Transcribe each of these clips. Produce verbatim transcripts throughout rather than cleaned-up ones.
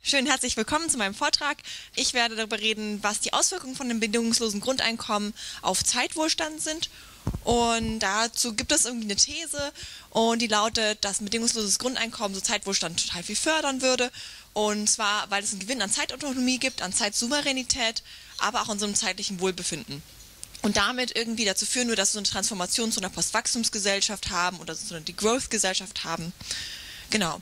Schön, herzlich willkommen zu meinem Vortrag. Ich werde darüber reden, was die Auswirkungen von dem bedingungslosen Grundeinkommen auf Zeitwohlstand sind. Und dazu gibt es irgendwie eine These und die lautet, dass ein bedingungsloses Grundeinkommen so Zeitwohlstand total viel fördern würde. Und zwar, weil es einen Gewinn an Zeitautonomie gibt, an Zeitsouveränität, aber auch an so einem zeitlichen Wohlbefinden. Und damit irgendwie dazu führen würde, dass wir so eine Transformation zu einer Postwachstumsgesellschaft haben oder so eine Degrowth-Gesellschaft haben. Genau.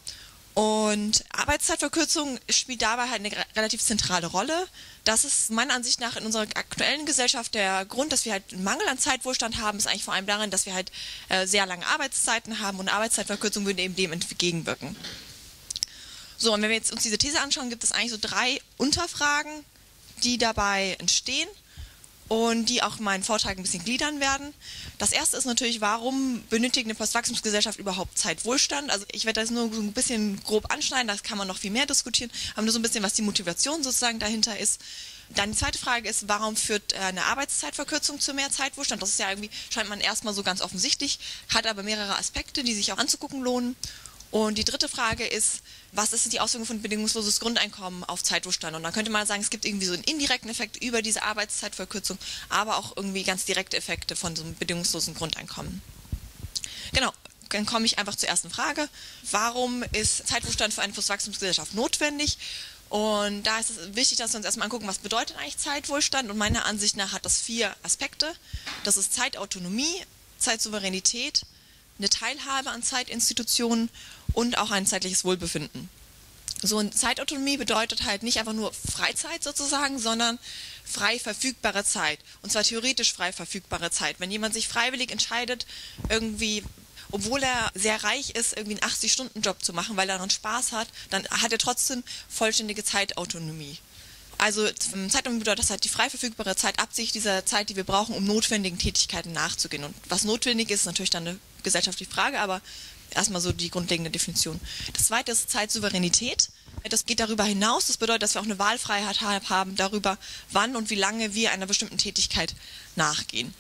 Und Arbeitszeitverkürzung spielt dabei halt eine relativ zentrale Rolle. Das ist meiner Ansicht nach in unserer aktuellen Gesellschaft der Grund, dass wir halt einen Mangel an Zeitwohlstand haben, ist eigentlich vor allem darin, dass wir halt äh, sehr lange Arbeitszeiten haben und Arbeitszeitverkürzung würde eben dem entgegenwirken. So, und wenn wir jetzt uns diese These anschauen, gibt es eigentlich so drei Unterfragen, die dabei entstehen und die auch meinen Vortrag ein bisschen gliedern werden. Das erste ist natürlich, warum benötigt eine Postwachstumsgesellschaft überhaupt Zeitwohlstand? Also ich werde das nur so ein bisschen grob anschneiden, das kann man noch viel mehr diskutieren, aber nur so ein bisschen, was die Motivation sozusagen dahinter ist. Dann die zweite Frage ist, warum führt eine Arbeitszeitverkürzung zu mehr Zeitwohlstand? Das ist ja irgendwie, scheint man erstmal so ganz offensichtlich, hat aber mehrere Aspekte, die sich auch anzugucken lohnen. Und die dritte Frage ist, was ist die Auswirkung von bedingungsloses Grundeinkommen auf Zeitwohlstand? Und dann könnte man sagen, es gibt irgendwie so einen indirekten Effekt über diese Arbeitszeitverkürzung, aber auch irgendwie ganz direkte Effekte von so einem bedingungslosen Grundeinkommen. Genau, dann komme ich einfach zur ersten Frage. Warum ist Zeitwohlstand für eine Postwachstumsgesellschaft notwendig? Und da ist es wichtig, dass wir uns erstmal angucken, was bedeutet eigentlich Zeitwohlstand? Und meiner Ansicht nach hat das vier Aspekte. Das ist Zeitautonomie, Zeitsouveränität, eine Teilhabe an Zeitinstitutionen und auch ein zeitliches Wohlbefinden. So eine Zeitautonomie bedeutet halt nicht einfach nur Freizeit sozusagen, sondern frei verfügbare Zeit. Und zwar theoretisch frei verfügbare Zeit. Wenn jemand sich freiwillig entscheidet, irgendwie, obwohl er sehr reich ist, irgendwie einen achtzig-Stunden-Job zu machen, weil er daran Spaß hat, dann hat er trotzdem vollständige Zeitautonomie. Also Zeitautonomie bedeutet, dass halt die frei verfügbare Zeit absicht dieser Zeit, die wir brauchen, um notwendigen Tätigkeiten nachzugehen. Und was notwendig ist, ist natürlich dann eine gesellschaftliche Frage, aber erstmal so die grundlegende Definition. Das zweite ist Zeitsouveränität. Das geht darüber hinaus. Das bedeutet, dass wir auch eine Wahlfreiheit haben darüber, wann und wie lange wir einer bestimmten Tätigkeit nachgehen.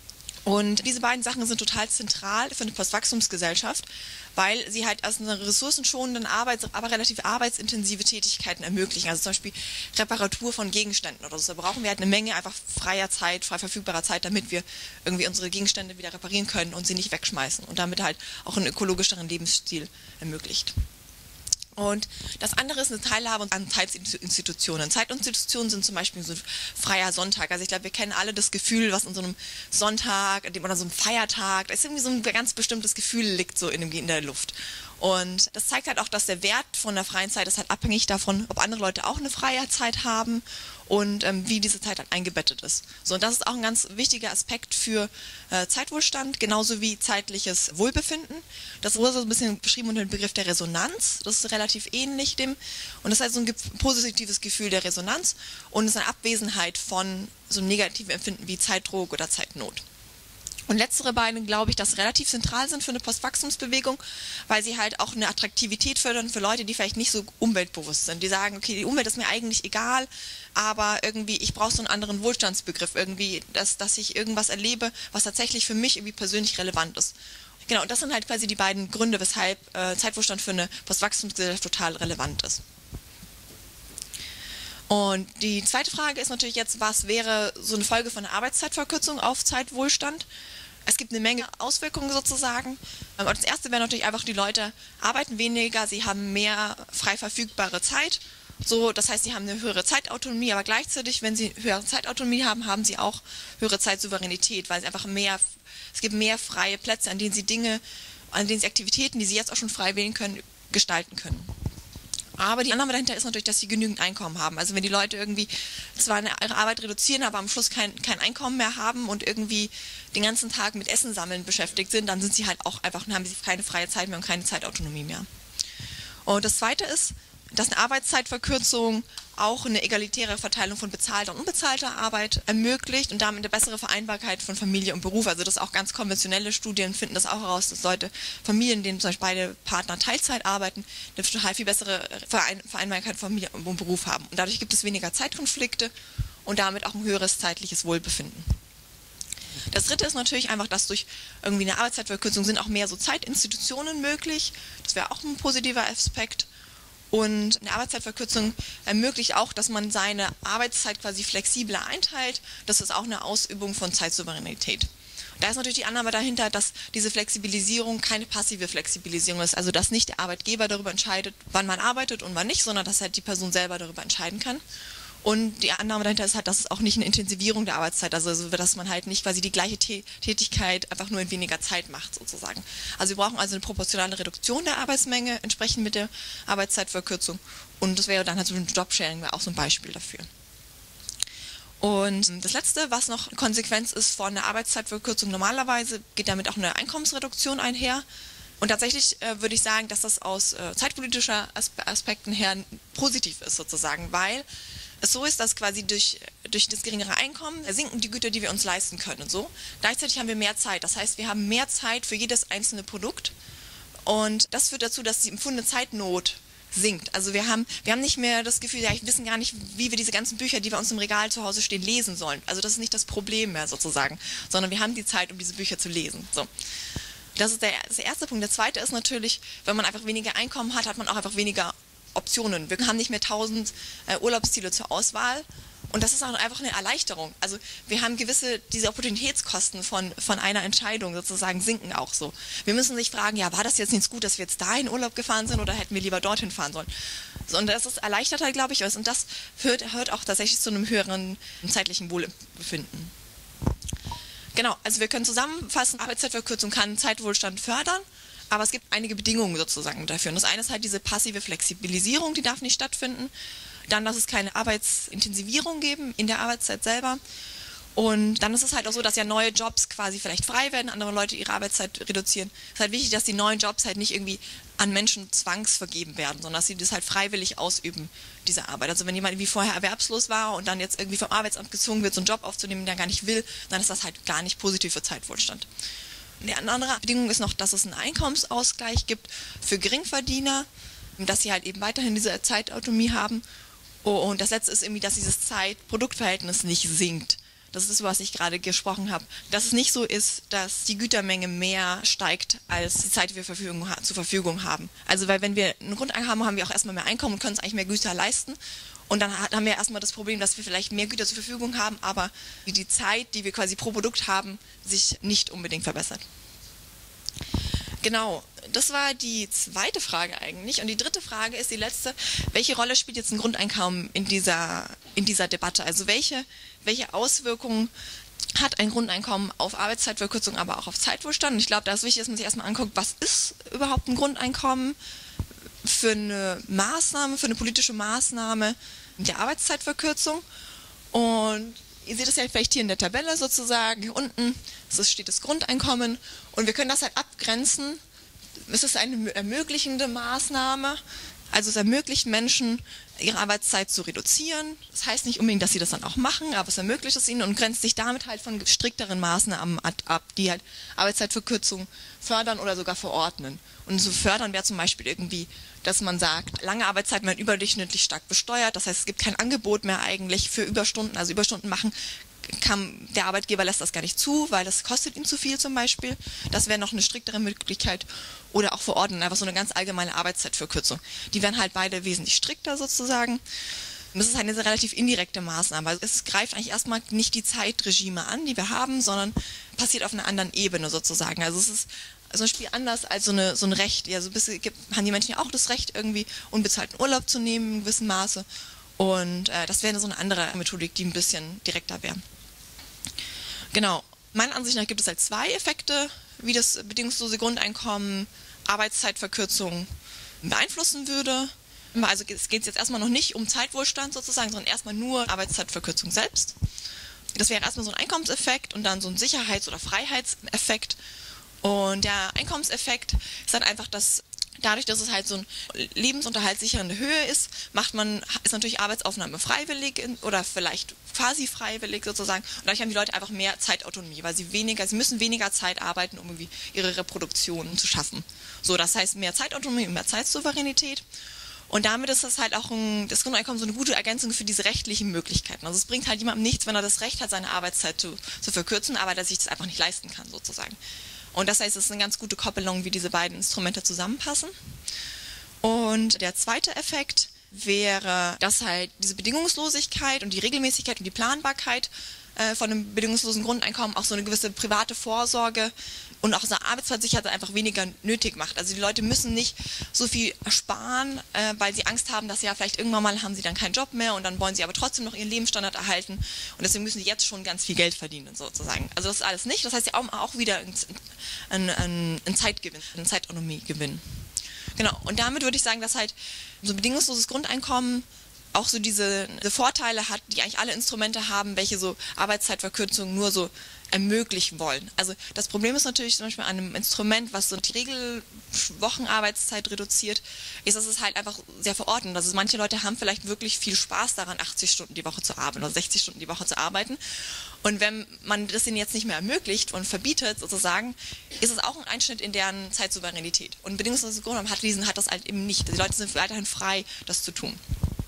Und diese beiden Sachen sind total zentral für eine Postwachstumsgesellschaft, weil sie halt aus einer ressourcenschonenden, Arbeits-, aber relativ arbeitsintensive Tätigkeiten ermöglichen. Also zum Beispiel Reparatur von Gegenständen oder so. Da brauchen wir halt eine Menge einfach freier Zeit, frei verfügbarer Zeit, damit wir irgendwie unsere Gegenstände wieder reparieren können und sie nicht wegschmeißen und damit halt auch einen ökologischeren Lebensstil ermöglicht. Und das andere ist eine Teilhabe an Zeitinstitutionen. Zeitinstitutionen sind zum Beispiel so ein freier Sonntag. Also ich glaube, wir kennen alle das Gefühl, was in so einem Sonntag oder so einem Feiertag, da ist irgendwie so ein ganz bestimmtes Gefühl liegt so in, dem, in der Luft. Und das zeigt halt auch, dass der Wert von der freien Zeit ist halt abhängig davon, ob andere Leute auch eine freie Zeit haben und ähm, wie diese Zeit dann eingebettet ist. So, und das ist auch ein ganz wichtiger Aspekt für äh, Zeitwohlstand, genauso wie zeitliches Wohlbefinden. Das wurde so ein bisschen beschrieben unter dem Begriff der Resonanz. Das ist relativ ähnlich dem. Und das heißt so ein positives Gefühl der Resonanz und ist eine Abwesenheit von so einem negativen Empfinden wie Zeitdruck oder Zeitnot. Und letztere beiden, glaube ich, dass relativ zentral sind für eine Postwachstumsbewegung, weil sie halt auch eine Attraktivität fördern für Leute, die vielleicht nicht so umweltbewusst sind. Die sagen, okay, die Umwelt ist mir eigentlich egal, aber irgendwie, ich brauche so einen anderen Wohlstandsbegriff, irgendwie, dass, dass ich irgendwas erlebe, was tatsächlich für mich irgendwie persönlich relevant ist. Genau, und das sind halt quasi die beiden Gründe, weshalb äh, Zeitwohlstand für eine Postwachstumsgesellschaft total relevant ist. Und die zweite Frage ist natürlich jetzt, was wäre so eine Folge von einer Arbeitszeitverkürzung auf Zeitwohlstand? Es gibt eine Menge Auswirkungen sozusagen. Und das erste wäre natürlich einfach, die Leute arbeiten weniger, sie haben mehr frei verfügbare Zeit. So, das heißt, sie haben eine höhere Zeitautonomie, aber gleichzeitig, wenn sie höhere Zeitautonomie haben, haben sie auch höhere Zeitsouveränität, weil sie einfach mehr, es gibt mehr freie Plätze, an denen sie Dinge, an denen sie Aktivitäten, die sie jetzt auch schon frei wählen können, gestalten können. Aber die Annahme dahinter ist natürlich, dass sie genügend Einkommen haben. Also wenn die Leute irgendwie zwar ihre Arbeit reduzieren, aber am Schluss kein, kein Einkommen mehr haben und irgendwie den ganzen Tag mit Essen sammeln beschäftigt sind, dann sind sie halt auch einfach, haben sie keine freie Zeit mehr und keine Zeitautonomie mehr. Und das Zweite ist, dass eine Arbeitszeitverkürzung auch eine egalitäre Verteilung von bezahlter und unbezahlter Arbeit ermöglicht und damit eine bessere Vereinbarkeit von Familie und Beruf. Also das auch ganz konventionelle Studien finden das auch heraus, dass Leute, Familien, denen zum Beispiel beide Partner Teilzeit arbeiten, eine total viel bessere Verein Vereinbarkeit von Familie und Beruf haben. Und dadurch gibt es weniger Zeitkonflikte und damit auch ein höheres zeitliches Wohlbefinden. Das Dritte ist natürlich einfach, dass durch irgendwie eine Arbeitszeitverkürzung sind auch mehr so Zeitinstitutionen möglich. Das wäre auch ein positiver Aspekt. Und eine Arbeitszeitverkürzung ermöglicht auch, dass man seine Arbeitszeit quasi flexibler einteilt. Das ist auch eine Ausübung von Zeitsouveränität. Da ist natürlich die Annahme dahinter, dass diese Flexibilisierung keine passive Flexibilisierung ist, also dass nicht der Arbeitgeber darüber entscheidet, wann man arbeitet und wann nicht, sondern dass halt die Person selber darüber entscheiden kann. Und die Annahme dahinter ist halt, dass es auch nicht eine Intensivierung der Arbeitszeit, also dass man halt nicht quasi die gleiche Tätigkeit einfach nur in weniger Zeit macht sozusagen. Also wir brauchen also eine proportionale Reduktion der Arbeitsmenge entsprechend mit der Arbeitszeitverkürzung und das wäre dann halt so ein Jobsharing, wäre auch so ein Beispiel dafür. Und das Letzte, was noch Konsequenz ist von der Arbeitszeitverkürzung, normalerweise geht damit auch eine Einkommensreduktion einher. Und tatsächlich äh, würde ich sagen, dass das aus äh, zeitpolitischer Aspe Aspekten her positiv ist sozusagen, weil es so ist, dass quasi durch, durch das geringere Einkommen sinken die Güter, die wir uns leisten können und so. Gleichzeitig haben wir mehr Zeit, das heißt, wir haben mehr Zeit für jedes einzelne Produkt und das führt dazu, dass die empfundene Zeitnot sinkt. Also wir haben, wir haben nicht mehr das Gefühl, ja, wir wissen gar nicht, wie wir diese ganzen Bücher, die bei uns im Regal zu Hause stehen, lesen sollen. Also das ist nicht das Problem mehr sozusagen, sondern wir haben die Zeit, um diese Bücher zu lesen. So. Das ist der, das ist der erste Punkt. Der zweite ist natürlich, wenn man einfach weniger Einkommen hat, hat man auch einfach weniger Optionen. Wir haben nicht mehr tausend äh, Urlaubsziele zur Auswahl und das ist auch einfach eine Erleichterung. Also wir haben gewisse, diese Opportunitätskosten von, von einer Entscheidung sozusagen sinken auch so. Wir müssen sich fragen, ja, war das jetzt nicht gut, dass wir jetzt da in Urlaub gefahren sind oder hätten wir lieber dorthin fahren sollen? So, und das ist erleichtert halt, glaube ich, und das führt, führt auch tatsächlich zu einem höheren zeitlichen Wohlbefinden. Genau, also wir können zusammenfassen, Arbeitszeitverkürzung kann Zeitwohlstand fördern, aber es gibt einige Bedingungen sozusagen dafür. Und das eine ist halt diese passive Flexibilisierung, die darf nicht stattfinden. Dann, dass es keine Arbeitsintensivierung geben in der Arbeitszeit selber. Und dann ist es halt auch so, dass ja neue Jobs quasi vielleicht frei werden, andere Leute ihre Arbeitszeit reduzieren. Es ist halt wichtig, dass die neuen Jobs halt nicht irgendwie an Menschen zwangsvergeben werden, sondern dass sie das halt freiwillig ausüben, diese Arbeit. Also wenn jemand wie vorher erwerbslos war und dann jetzt irgendwie vom Arbeitsamt gezwungen wird, so einen Job aufzunehmen, den er gar nicht will, dann ist das halt gar nicht positiv für Zeitwohlstand. Eine andere Bedingung ist noch, dass es einen Einkommensausgleich gibt für Geringverdiener, dass sie halt eben weiterhin diese Zeitautonomie haben. Und das Letzte ist irgendwie, dass dieses Zeit-Produkt-Verhältnis nicht sinkt. Das ist, was ich gerade gesprochen habe. Dass es nicht so ist, dass die Gütermenge mehr steigt, als die Zeit, die wir Verfügung, zur Verfügung haben. Also weil wenn wir ein Grundeinkommen haben, haben wir auch erstmal mehr Einkommen und können uns eigentlich mehr Güter leisten. Und dann haben wir erstmal das Problem, dass wir vielleicht mehr Güter zur Verfügung haben, aber die Zeit, die wir quasi pro Produkt haben, sich nicht unbedingt verbessert. Genau, das war die zweite Frage eigentlich. Und die dritte Frage ist die letzte. Welche Rolle spielt jetzt ein Grundeinkommen in dieser, in dieser Debatte? Also welche, welche Auswirkungen hat ein Grundeinkommen auf Arbeitszeitverkürzung, aber auch auf Zeitwohlstand? Und ich glaube, da ist wichtig, dass man sich erstmal anguckt, was ist überhaupt ein Grundeinkommen für eine Maßnahme, für eine politische Maßnahme der Arbeitszeitverkürzung. Und ihr seht es ja vielleicht hier in der Tabelle sozusagen, hier unten das steht das Grundeinkommen und wir können das halt abgrenzen. Es ist eine ermöglichende Maßnahme, also es ermöglicht Menschen, ihre Arbeitszeit zu reduzieren. Das heißt nicht unbedingt, dass sie das dann auch machen, aber es ermöglicht es ihnen und grenzt sich damit halt von strikteren Maßnahmen ab, die halt Arbeitszeitverkürzung fördern oder sogar verordnen. Und so fördern wäre zum Beispiel irgendwie, dass man sagt, lange Arbeitszeiten werden überdurchschnittlich stark besteuert. Das heißt, es gibt kein Angebot mehr eigentlich für Überstunden. Also Überstunden machen kann, der Arbeitgeber lässt das gar nicht zu, weil das kostet ihm zu viel zum Beispiel. Das wäre noch eine striktere Möglichkeit. Oder auch verordnen, einfach so eine ganz allgemeine Arbeitszeitverkürzung. Die wären halt beide wesentlich strikter sozusagen. Und das ist eine relativ indirekte Maßnahme. Also es greift eigentlich erstmal nicht die Zeitregime an, die wir haben, sondern passiert auf einer anderen Ebene sozusagen. Also es ist so ein Spiel anders als so, eine, so ein Recht. Ja, so ein bisschen gibt, haben die Menschen ja auch das Recht, irgendwie unbezahlten Urlaub zu nehmen in gewissem Maße. Und äh, das wäre so eine andere Methodik, die ein bisschen direkter wäre. Genau. Meiner Ansicht nach gibt es halt zwei Effekte, wie das bedingungslose Grundeinkommen Arbeitszeitverkürzung beeinflussen würde. Also es geht jetzt erstmal noch nicht um Zeitwohlstand sozusagen, sondern erstmal nur Arbeitszeitverkürzung selbst. Das wäre erstmal so ein Einkommenseffekt und dann so ein Sicherheits- oder Freiheitseffekt. Und der Einkommenseffekt ist dann einfach, dass dadurch, dass es halt so ein lebensunterhaltssichernde Höhe ist, macht man, ist natürlich Arbeitsaufnahme freiwillig oder vielleicht quasi freiwillig sozusagen. Und dadurch haben die Leute einfach mehr Zeitautonomie, weil sie weniger, sie müssen weniger Zeit arbeiten, um irgendwie ihre Reproduktion zu schaffen. So, das heißt mehr Zeitautonomie und mehr Zeitsouveränität. Und damit ist das halt auch ein, das Grundeinkommen so eine gute Ergänzung für diese rechtlichen Möglichkeiten. Also es bringt halt jemandem nichts, wenn er das Recht hat, seine Arbeitszeit zu, zu verkürzen, aber dass sich das einfach nicht leisten kann sozusagen. Und das heißt, es ist eine ganz gute Koppelung, wie diese beiden Instrumente zusammenpassen. Und der zweite Effekt wäre, dass halt diese Bedingungslosigkeit und die Regelmäßigkeit und die Planbarkeit äh, von einem bedingungslosen Grundeinkommen auch so eine gewisse private Vorsorge und auch so eine Arbeitsplatzsicherheit einfach weniger nötig macht. Also die Leute müssen nicht so viel sparen, äh, weil sie Angst haben, dass ja vielleicht irgendwann mal haben sie dann keinen Job mehr und dann wollen sie aber trotzdem noch ihren Lebensstandard erhalten und deswegen müssen sie jetzt schon ganz viel Geld verdienen sozusagen. Also das ist alles nicht. Das heißt ja auch, auch wieder ein, ein, ein, ein Zeitgewinn, ein Zeitautonomiegewinn. Genau, und damit würde ich sagen, dass halt so ein bedingungsloses Grundeinkommen auch so diese, diese Vorteile hat, die eigentlich alle Instrumente haben, welche so Arbeitszeitverkürzungen nur so ermöglichen wollen. Also das Problem ist natürlich zum Beispiel an einem Instrument, was so die Regelwochenarbeitszeit reduziert, ist, dass es halt einfach sehr verordnet. Also manche Leute haben vielleicht wirklich viel Spaß daran, achtzig Stunden die Woche zu arbeiten oder sechzig Stunden die Woche zu arbeiten. Und wenn man das ihnen jetzt nicht mehr ermöglicht und verbietet sozusagen, ist es auch ein Einschnitt in deren Zeitsouveränität. Und bedingungsloses Grundeinkommen hat diesen hat das halt eben nicht. Die Leute sind weiterhin frei, das zu tun.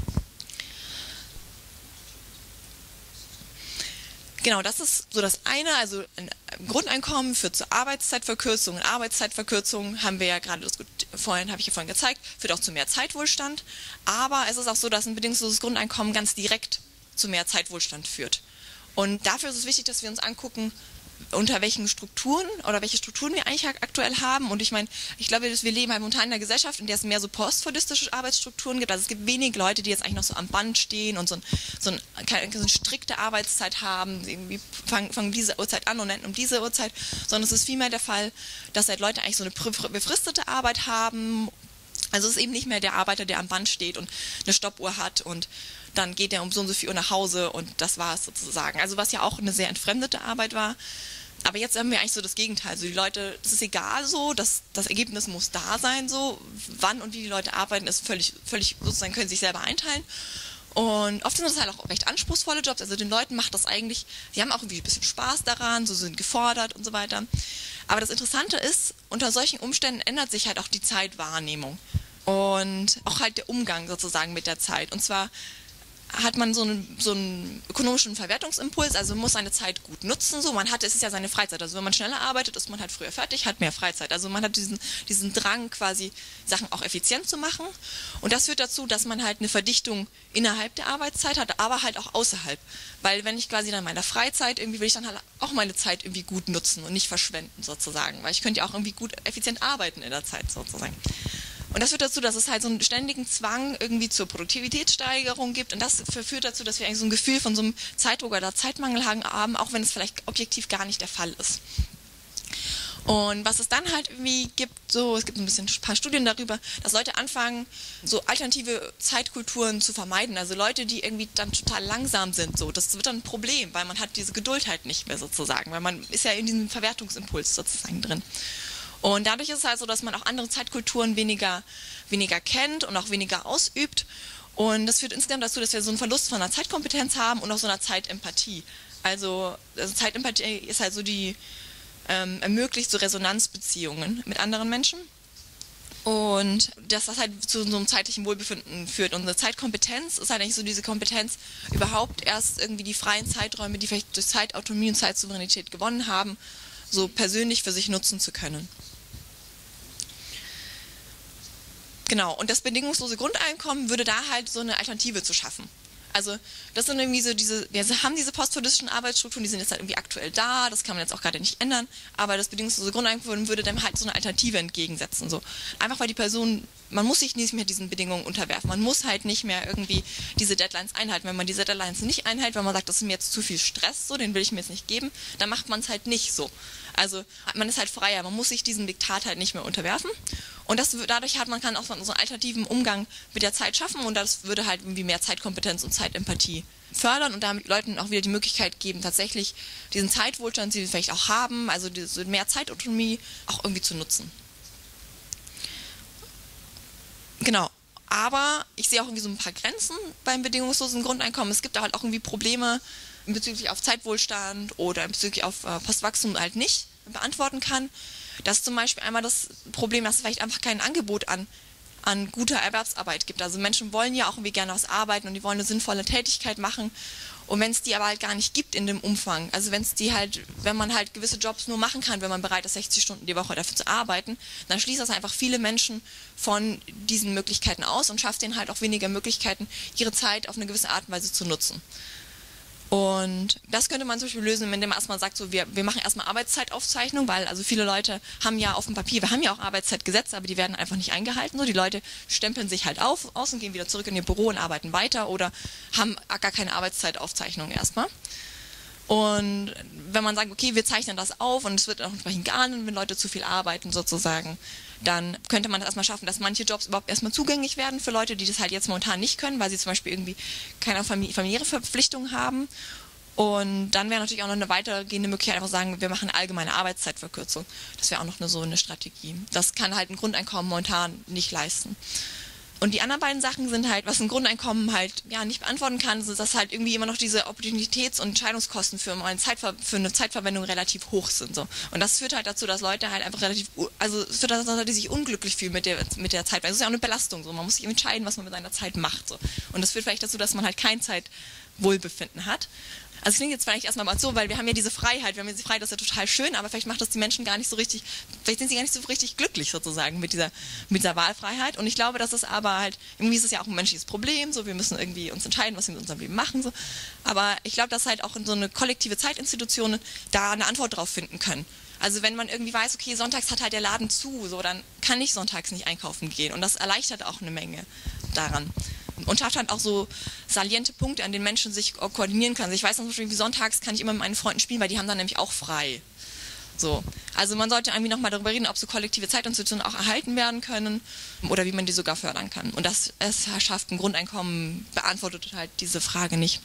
Genau, das ist so das eine, also ein Grundeinkommen führt zur Arbeitszeitverkürzung. Und Arbeitszeitverkürzung haben wir ja gerade vorhin, habe ich ja vorhin gezeigt, führt auch zu mehr Zeitwohlstand. Aber es ist auch so, dass ein bedingungsloses Grundeinkommen ganz direkt zu mehr Zeitwohlstand führt. Und dafür ist es wichtig, dass wir uns angucken, unter welchen Strukturen oder welche Strukturen wir eigentlich aktuell haben. Und ich meine, ich glaube, dass wir leben halt momentan in einer Gesellschaft, in der es mehr so postfordistische Arbeitsstrukturen gibt. Also es gibt wenig Leute, die jetzt eigentlich noch so am Band stehen und so, ein, so, ein, so eine strikte Arbeitszeit haben, irgendwie fangen, fangen diese Uhrzeit an und enden um diese Uhrzeit, sondern es ist vielmehr der Fall, dass halt Leute eigentlich so eine befristete Arbeit haben. Also es ist eben nicht mehr der Arbeiter, der am Band steht und eine Stoppuhr hat und dann geht er um so und so viel Uhr nach Hause und das war es sozusagen. Also was ja auch eine sehr entfremdete Arbeit war. Aber jetzt haben wir eigentlich so das Gegenteil. Also die Leute, das ist egal so, das, das Ergebnis muss da sein so. Wann und wie die Leute arbeiten, ist völlig, völlig sozusagen, können sich selber einteilen. Und oft sind das halt auch recht anspruchsvolle Jobs. Also den Leuten macht das eigentlich, die haben auch irgendwie ein bisschen Spaß daran, so sind gefordert und so weiter. Aber das Interessante ist, unter solchen Umständen ändert sich halt auch die Zeitwahrnehmung. Und auch halt der Umgang sozusagen mit der Zeit. Und zwar hat man so einen, so einen ökonomischen Verwertungsimpuls, also man muss seine Zeit gut nutzen. So, man hat, es ist ja seine Freizeit. Also wenn man schneller arbeitet, ist man halt früher fertig, hat mehr Freizeit. Also man hat diesen, diesen Drang, quasi Sachen auch effizient zu machen. Und das führt dazu, dass man halt eine Verdichtung innerhalb der Arbeitszeit hat, aber halt auch außerhalb. Weil wenn ich quasi dann meiner Freizeit, irgendwie will ich dann halt auch meine Zeit irgendwie gut nutzen und nicht verschwenden sozusagen. Weil ich könnte ja auch irgendwie gut effizient arbeiten in der Zeit sozusagen. Und das führt dazu, dass es halt so einen ständigen Zwang irgendwie zur Produktivitätssteigerung gibt. Und das führt dazu, dass wir eigentlich so ein Gefühl von so einem Zeitdruck oder Zeitmangel haben, auch wenn es vielleicht objektiv gar nicht der Fall ist. Und was es dann halt irgendwie gibt, so, es gibt ein bisschen ein paar Studien darüber, dass Leute anfangen, so alternative Zeitkulturen zu vermeiden. Also Leute, die irgendwie dann total langsam sind, so, das wird dann ein Problem, weil man hat diese Geduld halt nicht mehr sozusagen, weil man ist ja in diesem Verwertungsimpuls sozusagen drin. Und dadurch ist es halt so, dass man auch andere Zeitkulturen weniger, weniger kennt und auch weniger ausübt. Und das führt insgesamt dazu, dass wir so einen Verlust von einer Zeitkompetenz haben und auch so einer Zeitempathie. Also, also Zeitempathie ist halt so die, ähm, ermöglicht so Resonanzbeziehungen mit anderen Menschen. Und dass das halt zu so einem zeitlichen Wohlbefinden führt. Und eine Zeitkompetenz ist halt eigentlich so diese Kompetenz, überhaupt erst irgendwie die freien Zeiträume, die vielleicht durch Zeitautonomie und Zeitsouveränität gewonnen haben, so persönlich für sich nutzen zu können. Genau, und das bedingungslose Grundeinkommen würde da halt so eine Alternative zu schaffen. Also das sind irgendwie so diese, wir haben diese postfordistischen Arbeitsstrukturen, die sind jetzt halt irgendwie aktuell da, das kann man jetzt auch gerade nicht ändern, aber das bedingungslose Grundeinkommen würde dem halt so eine Alternative entgegensetzen. So. Einfach weil die Person, man muss sich nicht mehr diesen Bedingungen unterwerfen, man muss halt nicht mehr irgendwie diese Deadlines einhalten. Wenn man diese Deadlines nicht einhält, wenn man sagt, das ist mir jetzt zu viel Stress, so, den will ich mir jetzt nicht geben, dann macht man es halt nicht so. Also man ist halt freier, man muss sich diesem Diktat halt nicht mehr unterwerfen. Und das, dadurch hat man kann auch so einen alternativen Umgang mit der Zeit schaffen und das würde halt irgendwie mehr Zeitkompetenz und Zeitempathie fördern und damit Leuten auch wieder die Möglichkeit geben, tatsächlich diesen Zeitwohlstand, den sie vielleicht auch haben, also diese mehr Zeitautonomie auch irgendwie zu nutzen. Genau. Aber ich sehe auch irgendwie so ein paar Grenzen beim bedingungslosen Grundeinkommen. Es gibt da halt auch irgendwie Probleme bezüglich auf Zeitwohlstand oder bezüglich auf äh, Postwachstum halt nicht beantworten kann. Das ist zum Beispiel einmal das Problem, dass es vielleicht einfach kein Angebot an, an guter Erwerbsarbeit gibt. Also Menschen wollen ja auch irgendwie gerne was arbeiten und die wollen eine sinnvolle Tätigkeit machen Und wenn es die aber halt gar nicht gibt in dem Umfang, also wenn es die halt, wenn man halt gewisse Jobs nur machen kann, wenn man bereit ist, sechzig Stunden die Woche dafür zu arbeiten, dann schließt das einfach viele Menschen von diesen Möglichkeiten aus und schafft denen halt auch weniger Möglichkeiten, ihre Zeit auf eine gewisse Art und Weise zu nutzen. Und das könnte man zum Beispiel lösen, indem man erstmal sagt, so, wir, wir machen erstmal Arbeitszeitaufzeichnung, weil also viele Leute haben ja auf dem Papier, wir haben ja auch Arbeitszeitgesetze, aber die werden einfach nicht eingehalten. So, die Leute stempeln sich halt auf, aus und gehen wieder zurück in ihr Büro und arbeiten weiter oder haben gar keine Arbeitszeitaufzeichnung erstmal. Und wenn man sagt, okay, wir zeichnen das auf und es wird auch entsprechend geahndet, wenn Leute zu viel arbeiten sozusagen, dann könnte man das erstmal schaffen, dass manche Jobs überhaupt erstmal zugänglich werden für Leute, die das halt jetzt momentan nicht können, weil sie zum Beispiel irgendwie keine familiäre Verpflichtung haben. Und dann wäre natürlich auch noch eine weitergehende Möglichkeit, einfach sagen, wir machen allgemeine Arbeitszeitverkürzung. Das wäre auch noch eine, so eine Strategie. Das kann halt ein Grundeinkommen momentan nicht leisten. Und die anderen beiden Sachen sind halt, was ein Grundeinkommen halt ja nicht beantworten kann, ist, dass halt irgendwie immer noch diese Opportunitäts- und Entscheidungskosten für eine, Zeitver für eine Zeitverwendung relativ hoch sind. So. Und das führt halt dazu, dass Leute halt einfach relativ, also es führt dazu, dass Leute sich unglücklich fühlen mit der, mit der Zeit. Weil es ist ja auch eine Belastung. So. Man muss sich entscheiden, was man mit seiner Zeit macht. So. Und das führt vielleicht dazu, dass man halt kein Zeitwohlbefinden hat. Also es klingt jetzt vielleicht erstmal mal so, weil wir haben ja diese Freiheit, wir haben ja diese Freiheit, das ist ja total schön, aber vielleicht macht das die Menschen gar nicht so richtig, vielleicht sind sie gar nicht so richtig glücklich sozusagen mit dieser, mit dieser Wahlfreiheit. Und ich glaube, dass es aber halt, irgendwie ist es ja auch ein menschliches Problem, so wir müssen irgendwie uns entscheiden, was wir mit unserem Leben machen. So. Aber ich glaube, dass halt auch in so eine kollektive Zeitinstitution da eine Antwort drauf finden können. Also wenn man irgendwie weiß, okay, sonntags hat halt der Laden zu, so dann kann ich sonntags nicht einkaufen gehen. Und das erleichtert auch eine Menge daran. Und schafft halt auch so saliente Punkte, an denen Menschen sich koordinieren können. Also ich weiß zum Beispiel, wie sonntags kann ich immer mit meinen Freunden spielen, weil die haben dann nämlich auch frei. So. Also man sollte irgendwie nochmal darüber reden, ob so kollektive Zeitinstitutionen auch erhalten werden können oder wie man die sogar fördern kann. Und das es schafft ein Grundeinkommen, beantwortet halt diese Frage nicht.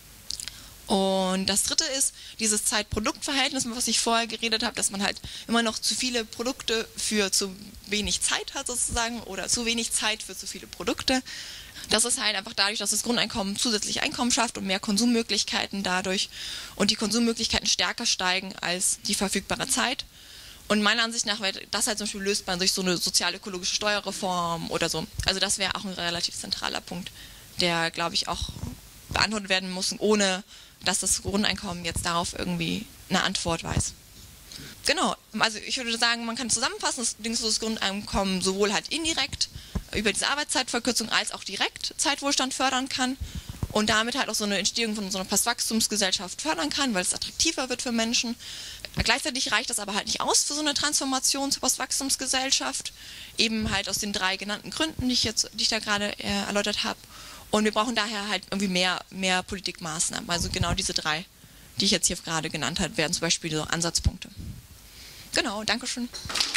Und das dritte ist dieses Zeit-Produkt-Verhältnis, was ich vorher geredet habe, dass man halt immer noch zu viele Produkte für zu wenig Zeit hat sozusagen oder zu wenig Zeit für zu viele Produkte. Das ist halt einfach dadurch, dass das Grundeinkommen zusätzlich Einkommen schafft und mehr Konsummöglichkeiten dadurch und die Konsummöglichkeiten stärker steigen als die verfügbare Zeit. Und meiner Ansicht nach wäre das halt zum Beispiel lösbar durch so eine sozial-ökologische Steuerreform oder so. Also das wäre auch ein relativ zentraler Punkt, der, glaube ich, auch beantwortet werden muss, ohne dass das Grundeinkommen jetzt darauf irgendwie eine Antwort weiß. Genau, also ich würde sagen, man kann zusammenfassen, dass das Grundeinkommen sowohl halt indirekt über diese Arbeitszeitverkürzung als auch direkt Zeitwohlstand fördern kann und damit halt auch so eine Entstehung von so einer Postwachstumsgesellschaft fördern kann, weil es attraktiver wird für Menschen. Gleichzeitig reicht das aber halt nicht aus für so eine Transformation zur Postwachstumsgesellschaft, eben halt aus den drei genannten Gründen, die ich jetzt, die ich da gerade äh, erläutert habe. Und wir brauchen daher halt irgendwie mehr, mehr Politikmaßnahmen. Also genau diese drei, die ich jetzt hier gerade genannt habe, wären zum Beispiel so Ansatzpunkte. Genau, Dankeschön.